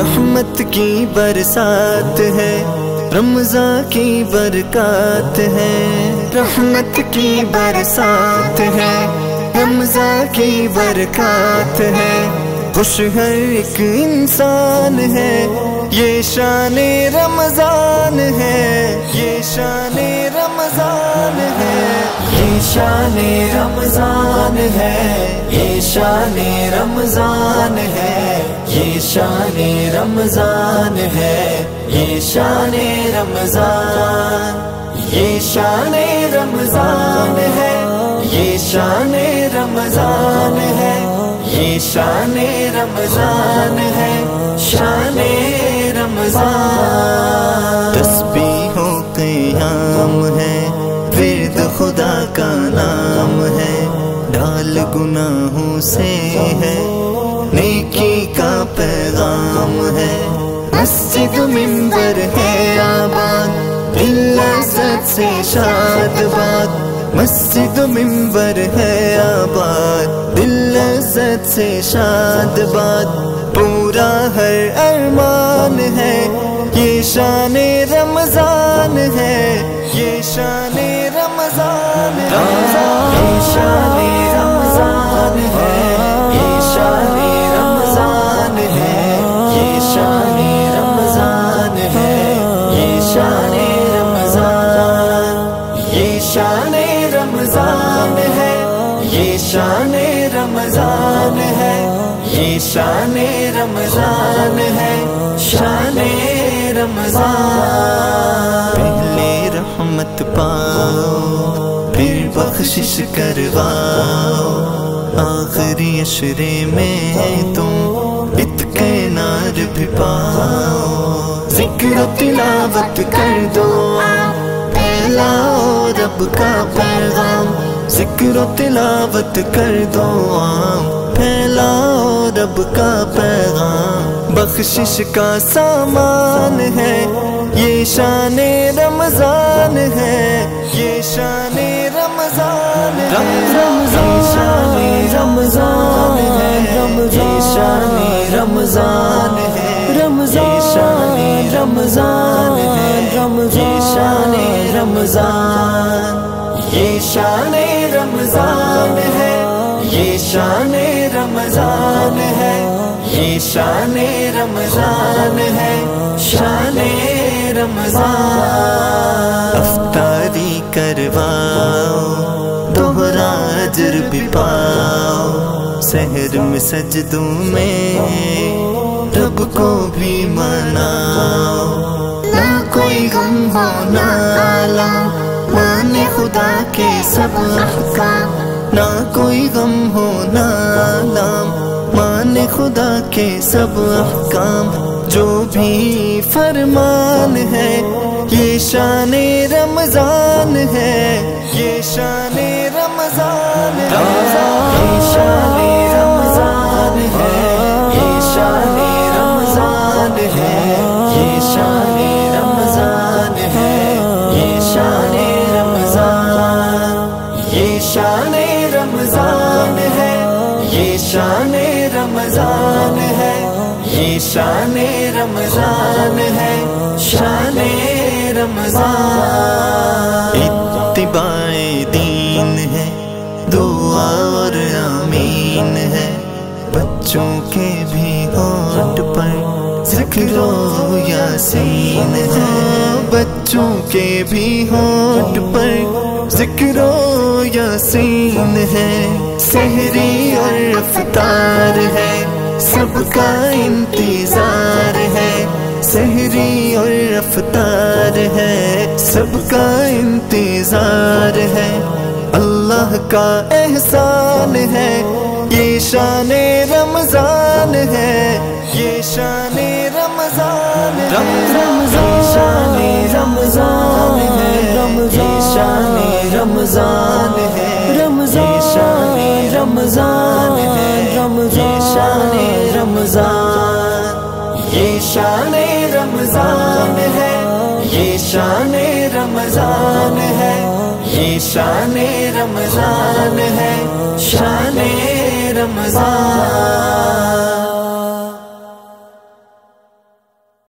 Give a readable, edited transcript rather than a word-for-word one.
رحمت کی برسات ہے، رمضان کی برکات ہے، رحمت کی برسات ہے، رمضان کی برکات ہے، خوش ہر ایک انسان ہے، یہ شان رمضان ہے، یہ شان رمضان ہے، یہ شان رمضان ہے، یہ شان رمضان ہے، یہ شان رمضان ہے، یہ شان رمضان، یہ شان رمضان ہے، یہ شان رمضان ہے، یہ شان رمضان ہے، شان رمضان۔ تسبیح و قیام ہے، ورد خدا کا نام ہے، ڈال گناہوں سے ہے، نیکی کا پیغام ہے، مسجد منبر ہے آباد، دل لذت سے شاد باد، مسجد منبر ہے آباد، دل لذت سے شاد باد، پورا ہر ارمان ہے، یہ شان رمضان ہے، یہ شان رمضان ہے، یہ شان رمضان ہے، یہ شان رمضان ہے، یہ شان رمضان ہے، یہ شان رمضان، یہ شان رمضان ہے، یہ شان رمضان ہے، یہ شان رمضان ہے، شان رمضان۔ پہلے رحمت پاؤ، پھر بخشش کرواؤ، آخری عشرے میں تم عتق نار بھی پاؤ، ذکر و تلاوت کر دو، پھیلاؤ رب کا پیغام، ذکر و تلاوت کر دو، پھیلاؤ رب کا پیغام، بخشش کا سامان ہے، یہ شان رمضان ہے، یہ شان رمضان ہے، یہ شان رمضان ہے، یہ شان رمضان ہے، یہ شان رمضان ہے، یہ شان رمضان، یہ شان رمضان ہے، یہ شان رمضان ہے، یہ شان رمضان ہے، شان رمضان۔ افطاری کرواؤ، دوہرا اجر بھی پاؤ، سحر میں سجدوں میں رب کو بھی مناؤ، نہ کوئی غم ہو نہ آلام، مانے خدا کے سب احکام، نہ کوئی غم ہو نہ آلام، مانے خدا کے سب احکام، جو بھی فرمان ہے، یہ شان رمضان ہے، یہ شان رمضان ہے، یہ شان رمضان ہے، یہ شان رمضان ہے، یہ شان رمضان ہے، یہ شان رمضان، یہ شان رمضان ہے، یہ شان رمضان ہے، یہ شان رمضان ہے، شان رمضان۔ اتباع دین ہے، دعا اور آمین ہے، بچوں کے بھی ہونٹ پر ذکر و یاسین ہے، بچوں کے بھی ہونٹ پر ذکر و یاسین ہے، سحری اور افطار ہے، سب کا انتظار ہے، سحری اور افطار ہے، سب کا انتظار ہے، اللہ کا احسان ہے، یہ شان رمضان ہے، یہ شان رمضان ہے، یہ شان رمضان ہے، یہ شان رمضان ہے، یہ شان رمضان ہے، یہ شان رمضان، یہ شان رمضان ہے، یہ شان رمضان ہے، یہ شان رمضان ہے، شان رمضان۔